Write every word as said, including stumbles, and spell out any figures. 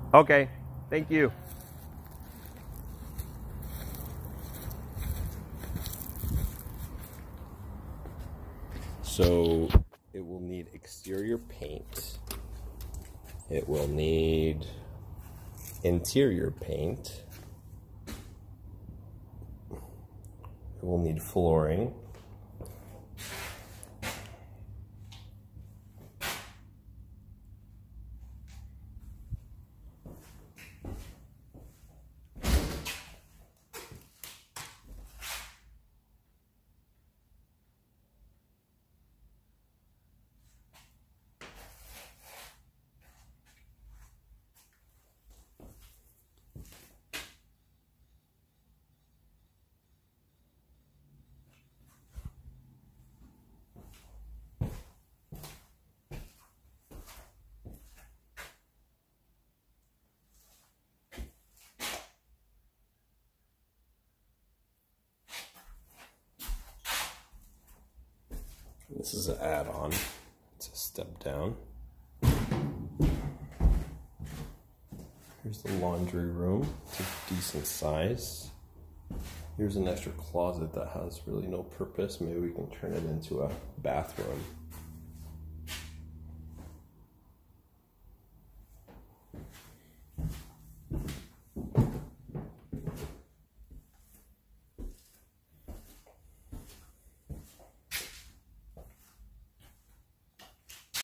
Okay, thank you. So it will need exterior paint. It will need interior paint. It will need flooring. This is an add-on. It's a step down. Here's the laundry room. It's a decent size. Here's an extra closet that has really no purpose. Maybe we can turn it into a bathroom.